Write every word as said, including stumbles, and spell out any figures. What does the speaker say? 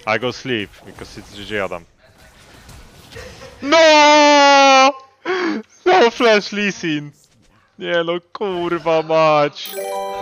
I go sleep, because it's G G Adam. No! No flash Lee Sin! Nie no, kurwa mać!